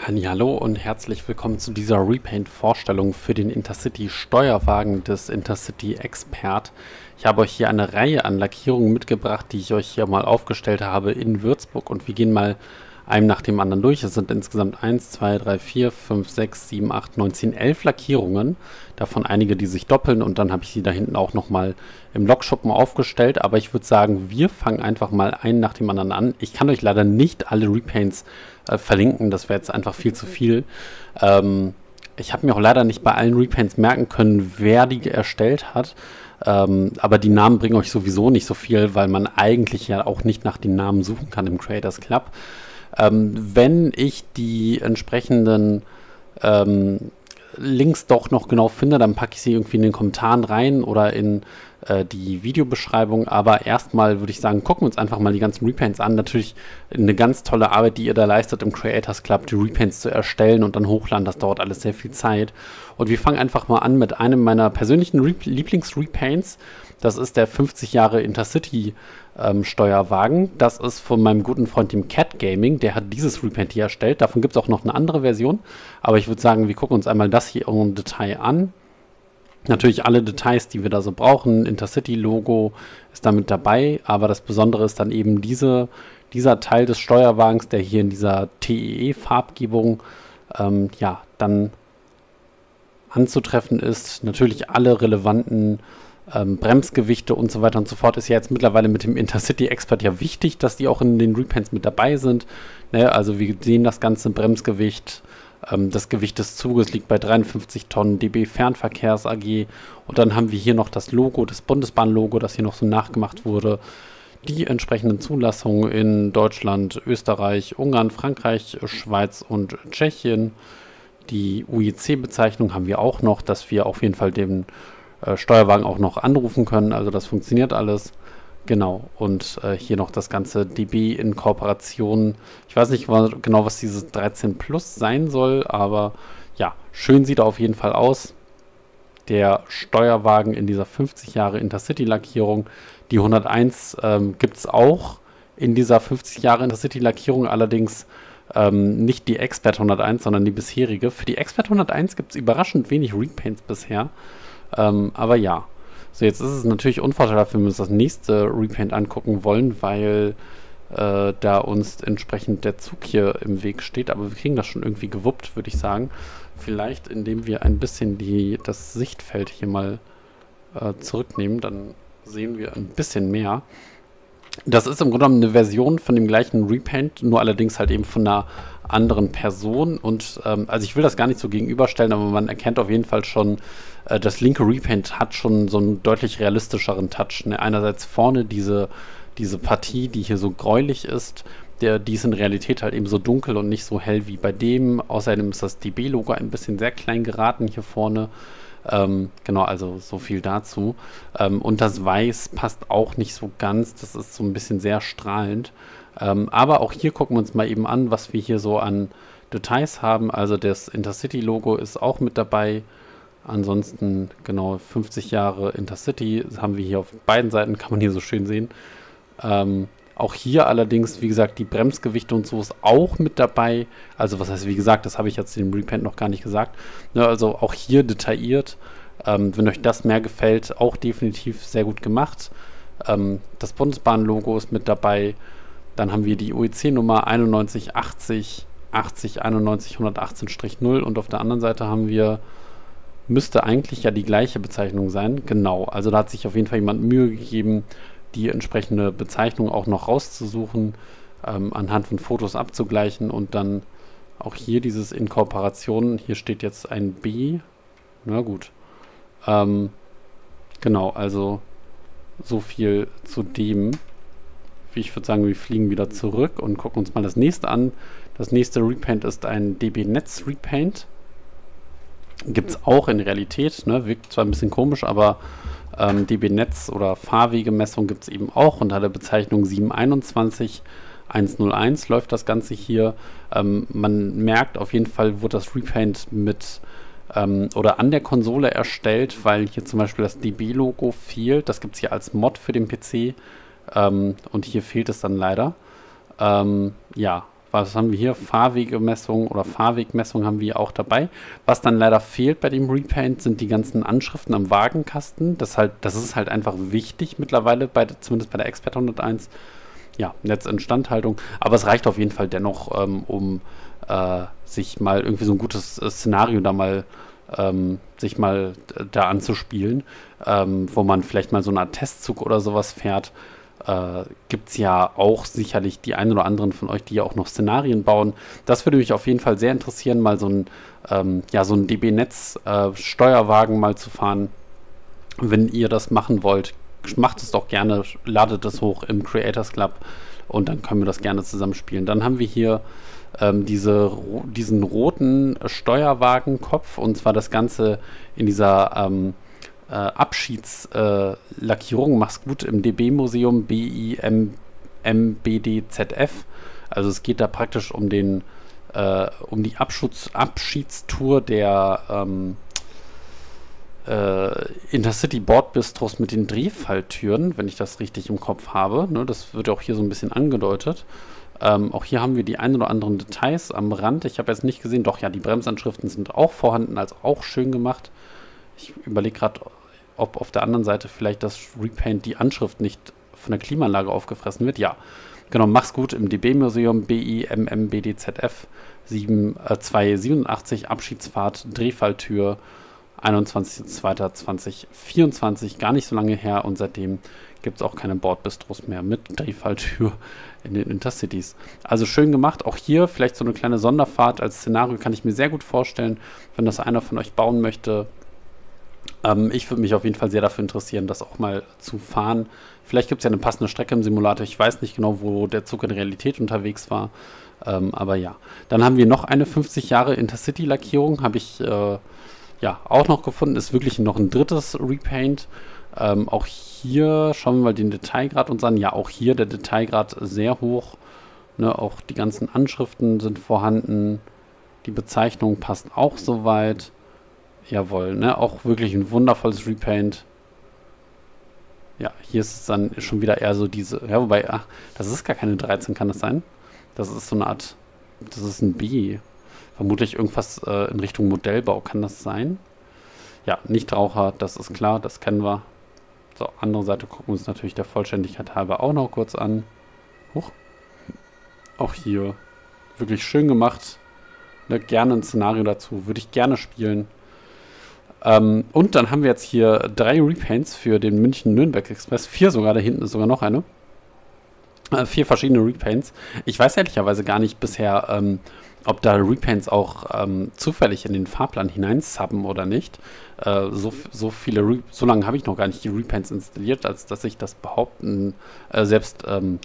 Hallihallo und herzlich willkommen zu dieser Repaint-Vorstellung für den Intercity-Steuerwagen des Intercity Expert. Ich habe euch hier eine Reihe an Lackierungen mitgebracht, die ich euch hier mal aufgestellt habe in Würzburg, und wir gehen mal einem nach dem anderen durch. Es sind insgesamt 1, 2, 3, 4, 5, 6, 7, 8, 9, 10, 11 Lackierungen, davon einige, die sich doppeln, und dann habe ich sie da hinten auch nochmal im Lokschuppen aufgestellt. Aber ich würde sagen, wir fangen einfach mal einen nach dem anderen an. Ich kann euch leider nicht alle Repaints verlinken, das wäre jetzt einfach viel zu viel. Ich habe mir auch leider nicht bei allen Repaints merken können, wer die erstellt hat. Aber die Namen bringen euch sowieso nicht so viel, weil man eigentlich ja auch nicht nach den Namen suchen kann im Creators Club. Wenn ich die entsprechenden Links doch noch genau finde, dann packe ich sie irgendwie in den Kommentaren rein oder in die Videobeschreibung. Aber erstmal würde ich sagen, gucken wir uns einfach mal die ganzen Repaints an. Natürlich eine ganz tolle Arbeit, die ihr da leistet im Creators Club, die Repaints zu erstellen und dann hochladen. Das dauert alles sehr viel Zeit. Und wir fangen einfach mal an mit einem meiner persönlichen Lieblings-Repaints. Das ist der 50 Jahre Intercity Steuerwagen. Das ist von meinem guten Freund, dem Cat Gaming. Der hat dieses Repaint hier erstellt. Davon gibt es auch noch eine andere Version. Aber ich würde sagen, wir gucken uns einmal das hier im Detail an. Natürlich alle Details, die wir da so brauchen. Intercity-Logo ist damit dabei. Aber das Besondere ist dann eben dieser Teil des Steuerwagens, der hier in dieser TEE-Farbgebung ja, dann anzutreffen ist. Natürlich alle relevanten Bremsgewichte und so weiter und so fort. Ist ja jetzt mittlerweile mit dem Intercity Expert ja wichtig, dass die auch in den Repaints mit dabei sind. Ne, also wir sehen das ganze Bremsgewicht. Das Gewicht des Zuges liegt bei 53 Tonnen, DB Fernverkehrs AG. Und dann haben wir hier noch das Logo, das Bundesbahn-Logo, das hier noch so nachgemacht wurde. Die entsprechenden Zulassungen in Deutschland, Österreich, Ungarn, Frankreich, Schweiz und Tschechien. Die UIC-Bezeichnung haben wir auch noch, dass wir auf jeden Fall den Steuerwagen auch noch anrufen können. Also das funktioniert alles. Genau, und hier noch das ganze DB in Kooperation. Ich weiß nicht genau, was dieses 13 Plus sein soll, aber ja, schön sieht er auf jeden Fall aus. Der Steuerwagen in dieser 50 Jahre Intercity-Lackierung. Die 101 gibt es auch in dieser 50 Jahre Intercity-Lackierung, allerdings nicht die Expert 101, sondern die bisherige. Für die Expert 101 gibt es überraschend wenig Repaints bisher. Aber ja, so jetzt ist es natürlich unvorteilhaft, wenn wir uns das nächste Repaint angucken wollen, weil da uns entsprechend der Zug hier im Weg steht. Aber wir kriegen das schon irgendwie gewuppt, würde ich sagen. Vielleicht, indem wir ein bisschen das Sichtfeld hier mal zurücknehmen, dann sehen wir ein bisschen mehr. Das ist im Grunde genommen eine Version von dem gleichen Repaint, nur allerdings halt eben von einer anderen Person. Und also ich will das gar nicht so gegenüberstellen, aber man erkennt auf jeden Fall schon, das linke Repaint hat schon so einen deutlich realistischeren Touch. Ne? Einerseits vorne diese Partie, die hier so gräulich ist, die ist in Realität halt eben so dunkel und nicht so hell wie bei dem. Außerdem ist das DB-Logo ein bisschen sehr klein geraten hier vorne. Genau, also so viel dazu. Und das Weiß passt auch nicht so ganz. Das ist so ein bisschen sehr strahlend. Aber auch hier gucken wir uns mal eben an, was wir hier so an Details haben. Also das Intercity-Logo ist auch mit dabei. Ansonsten, genau, 50 Jahre Intercity haben wir hier auf beiden Seiten, kann man hier so schön sehen. Auch hier allerdings, wie gesagt, die Bremsgewichte und so ist auch mit dabei. Also was heißt, wie gesagt, das habe ich jetzt in dem Repaint noch gar nicht gesagt. Ne, also auch hier detailliert. Wenn euch das mehr gefällt, auch definitiv sehr gut gemacht. Das Bundesbahn-Logo ist mit dabei. Dann haben wir die UEC-Nummer 9180 80 91 118-0 und auf der anderen Seite haben wir, müsste eigentlich ja die gleiche Bezeichnung sein. Genau, also da hat sich auf jeden Fall jemand Mühe gegeben, die entsprechende Bezeichnung auch noch rauszusuchen, anhand von Fotos abzugleichen und dann auch hier dieses in Kooperation. Hier steht jetzt ein B. Na gut. Genau, also so viel zu dem. Ich würde sagen, wir fliegen wieder zurück und gucken uns mal das nächste an. Das nächste Repaint ist ein DB Netz Repaint. Gibt es auch in Realität, ne? Wirkt zwar ein bisschen komisch, aber DB Netz oder Fahrwegemessung gibt es eben auch unter der Bezeichnung 721 101 läuft das Ganze hier. Man merkt auf jeden Fall, wurde das Repaint mit oder an der Konsole erstellt, weil hier zum Beispiel das DB-Logo fehlt. Das gibt es hier als Mod für den PC und hier fehlt es dann leider. Ja, Was haben wir hier? Fahrwegemessung oder Fahrwegmessung haben wir auch dabei. Was dann leider fehlt bei dem Repaint, sind die ganzen Anschriften am Wagenkasten. Das ist halt einfach wichtig mittlerweile, zumindest bei der Expert 101. Ja, Netzinstandhaltung. Aber es reicht auf jeden Fall dennoch, um sich mal irgendwie so ein gutes Szenario da mal sich mal da anzuspielen, wo man vielleicht mal so eine Art Testzug oder sowas fährt. Gibt es ja auch sicherlich die einen oder anderen von euch, die ja auch noch Szenarien bauen. Das würde mich auf jeden Fall sehr interessieren, mal so ein DB-Netz-Steuerwagen mal zu fahren. Wenn ihr das machen wollt, macht es doch gerne, ladet es hoch im Creators Club und dann können wir das gerne zusammenspielen. Dann haben wir hier diesen roten Steuerwagenkopf, und zwar das Ganze in dieser Abschiedslackierung. Mach's gut im DB-Museum BIMBDZF. Also es geht da praktisch um die Abschiedstour der Intercity Bordbistros mit den Drehfalltüren, wenn ich das richtig im Kopf habe. Ne, das wird auch hier so ein bisschen angedeutet. Auch hier haben wir die ein oder anderen Details am Rand. Ich habe jetzt nicht gesehen, doch ja, die Bremsanschriften sind auch vorhanden, also auch schön gemacht. Ich überlege gerade, ob auf der anderen Seite vielleicht das Repaint, die Anschrift nicht von der Klimaanlage aufgefressen wird. Ja, genau, mach's gut im DB-Museum BIMMBDZF 287 Abschiedsfahrt, Drehfalltür, 21.02.2024, gar nicht so lange her, und seitdem gibt es auch keine Bordbistros mehr mit Drehfalltür in den Intercities. Also schön gemacht. Auch hier vielleicht so eine kleine Sonderfahrt als Szenario kann ich mir sehr gut vorstellen, wenn das einer von euch bauen möchte. Ich würde mich auf jeden Fall sehr dafür interessieren, das auch mal zu fahren. Vielleicht gibt es ja eine passende Strecke im Simulator. Ich weiß nicht genau, wo der Zug in Realität unterwegs war. Aber ja. Dann haben wir noch eine 50 Jahre Intercity-Lackierung. Habe ich ja auch noch gefunden. Ist wirklich noch ein drittes Repaint. Auch hier schauen wir mal den Detailgrad uns an. Ja, auch hier der Detailgrad sehr hoch. Ne, auch die ganzen Anschriften sind vorhanden. Die Bezeichnung passt auch soweit. Jawohl, ne, auch wirklich ein wundervolles Repaint. Ja, hier ist es dann schon wieder eher so diese, ja, wobei, ach, das ist gar keine 13, kann das sein? Das ist so eine Art, das ist ein B. Vermutlich irgendwas in Richtung Modellbau, kann das sein? Ja, Nichtraucher, das ist klar, das kennen wir. So, andere Seite gucken wir uns natürlich der Vollständigkeit halber auch noch kurz an. Huch. Auch hier wirklich schön gemacht. Ne, gerne ein Szenario dazu, würde ich gerne spielen. Und dann haben wir jetzt hier 3 Repaints für den München-Nürnberg Express. 4 sogar, da hinten ist sogar noch eine. 4 verschiedene Repaints. Ich weiß ehrlicherweise gar nicht bisher, ob da Repaints auch zufällig in den Fahrplan hineinsubben oder nicht. So lange habe ich noch gar nicht die Repaints installiert, als dass ich das behaupten, selbst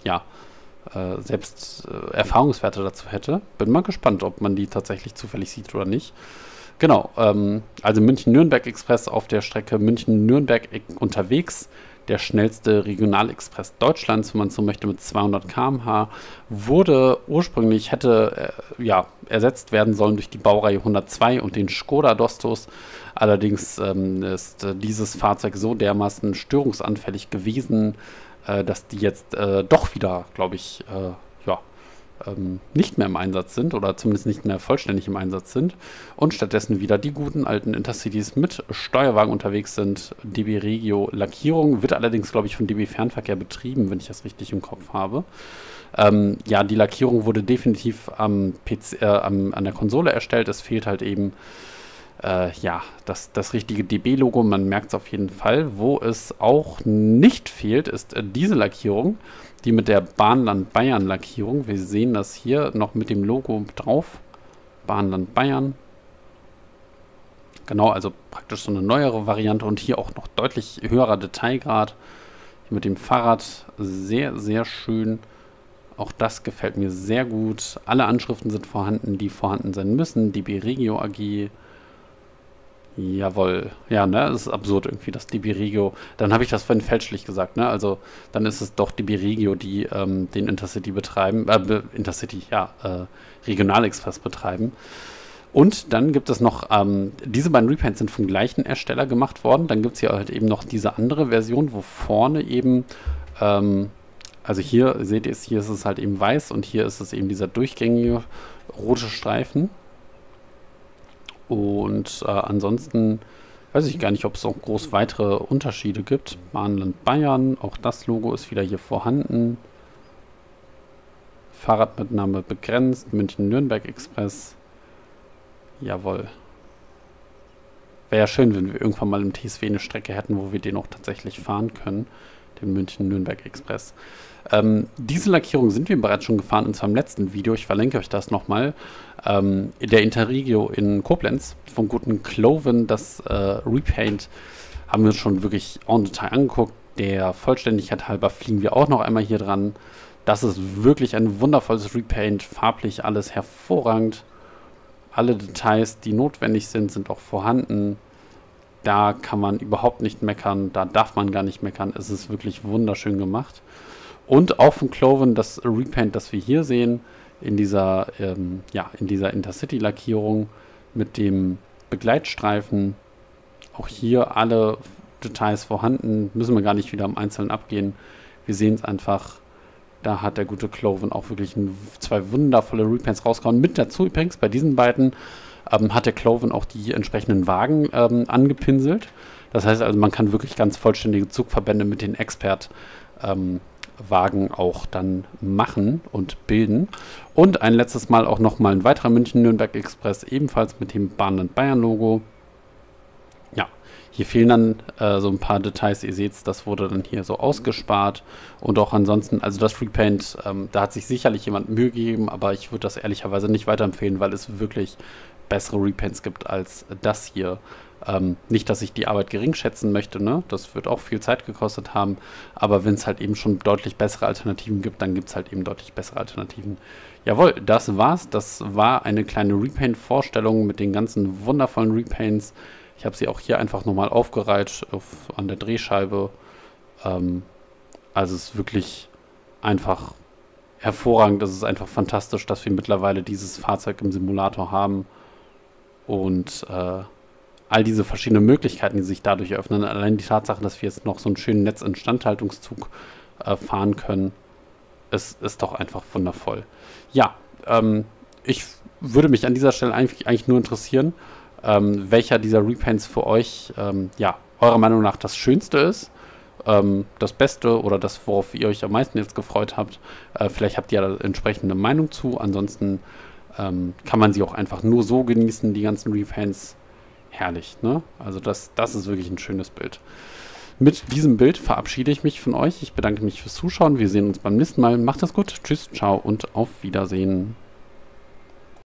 Erfahrungswerte dazu hätte. Bin mal gespannt, ob man die tatsächlich zufällig sieht oder nicht. Genau, also München-Nürnberg Express auf der Strecke München-Nürnberg unterwegs. Der schnellste Regionalexpress Deutschlands, wenn man so möchte, mit 200 km/h. Wurde ursprünglich, hätte ersetzt werden sollen durch die Baureihe 102 und den Škoda Dostos. Allerdings ist dieses Fahrzeug so dermaßen störungsanfällig gewesen, dass die jetzt doch wieder, glaube ich, nicht mehr im Einsatz sind oder zumindest nicht mehr vollständig im Einsatz sind und stattdessen wieder die guten alten Intercities mit Steuerwagen unterwegs sind. DB Regio Lackierung wird allerdings, glaube ich, von DB Fernverkehr betrieben, wenn ich das richtig im Kopf habe. Ja, die Lackierung wurde definitiv am PC, an der Konsole erstellt. Es fehlt halt eben das richtige DB-Logo. Man merkt es auf jeden Fall. Wo es auch nicht fehlt, ist diese Lackierung. Die mit der Bahnland Bayern Lackierung. Wir sehen das hier noch mit dem Logo drauf. Bahnland Bayern. Genau, also praktisch so eine neuere Variante und hier auch noch deutlich höherer Detailgrad. Mit dem Fahrrad sehr, sehr schön. Auch das gefällt mir sehr gut. Alle Anschriften sind vorhanden, die vorhanden sein müssen. DB Regio AG. Jawohl. Ja, ne, das ist absurd irgendwie, das DB Regio. Dann habe ich das vorhin fälschlich gesagt, ne? Also, dann ist es doch DB Regio, die den Intercity betreiben, Regionalexpress betreiben. Und dann gibt es noch, diese beiden Repaints sind vom gleichen Ersteller gemacht worden. Dann gibt es hier halt eben noch diese andere Version, wo vorne eben Also hier, seht ihr es, hier ist es halt eben weiß und hier ist es eben dieser durchgängige rote Streifen. Und ansonsten weiß ich gar nicht, ob es auch groß weitere Unterschiede gibt. Bahnland Bayern, auch das Logo ist wieder hier vorhanden. Fahrradmitnahme begrenzt, München-Nürnberg Express. Jawohl. Wäre ja schön, wenn wir irgendwann mal im TSW eine Strecke hätten, wo wir den auch tatsächlich fahren können. Den München-Nürnberg Express. Diese Lackierung sind wir bereits schon gefahren, und zwar im letzten Video. Ich verlinke euch das nochmal. Der Interregio in Koblenz vom guten Cloven, das Repaint, haben wir uns schon wirklich en Detail angeguckt. Der Vollständigkeit halber fliegen wir auch noch einmal hier dran. Das ist wirklich ein wundervolles Repaint. Farblich alles hervorragend. Alle Details, die notwendig sind, sind auch vorhanden. Da kann man überhaupt nicht meckern. Da darf man gar nicht meckern. Es ist wirklich wunderschön gemacht. Und auch von Cloven das Repaint, das wir hier sehen, in dieser Intercity-Lackierung mit dem Begleitstreifen. Auch hier alle Details vorhanden. Müssen wir gar nicht wieder im Einzelnen abgehen. Wir sehen es einfach. Da hat der gute Cloven auch wirklich zwei wundervolle Repaints rausgehauen. Mit dazu übrigens, bei diesen beiden hat der Cloven auch die entsprechenden Wagen angepinselt. Das heißt also, man kann wirklich ganz vollständige Zugverbände mit den Expert-Wagen auch dann machen und bilden. Und ein letztes Mal auch nochmal ein weiterer München-Nürnberg Express, ebenfalls mit dem Bahnland Bayern-Logo. Ja, hier fehlen dann so ein paar Details. Ihr seht es, das wurde dann hier so ausgespart. Und auch ansonsten, also das Repaint, da hat sich sicherlich jemand Mühe gegeben, aber ich würde das ehrlicherweise nicht weiterempfehlen, weil es wirklich bessere Repaints gibt als das hier. Nicht, dass ich die Arbeit gering schätzen möchte, ne? Das wird auch viel Zeit gekostet haben, aber wenn es halt eben schon deutlich bessere Alternativen gibt, dann gibt es halt eben deutlich bessere Alternativen. Jawohl, das war's. Das war eine kleine Repaint-Vorstellung mit den ganzen wundervollen Repaints. Ich habe sie auch hier einfach nochmal aufgereiht an der Drehscheibe. Also es ist wirklich einfach hervorragend. Es ist einfach fantastisch, dass wir mittlerweile dieses Fahrzeug im Simulator haben. Und all diese verschiedenen Möglichkeiten, die sich dadurch eröffnen, allein die Tatsache, dass wir jetzt noch so einen schönen Netzinstandhaltungszug fahren können, ist doch einfach wundervoll. Ja, ich würde mich an dieser Stelle eigentlich nur interessieren, welcher dieser Repaints für euch, eurer Meinung nach das Schönste ist, das Beste oder das, worauf ihr euch am meisten jetzt gefreut habt. Vielleicht habt ihr da entsprechende Meinung zu, ansonsten kann man sie auch einfach nur so genießen, die ganzen Repaints. Herrlich, ne? Also das ist wirklich ein schönes Bild. Mit diesem Bild verabschiede ich mich von euch. Ich bedanke mich fürs Zuschauen. Wir sehen uns beim nächsten Mal. Macht es gut. Tschüss, ciao und auf Wiedersehen.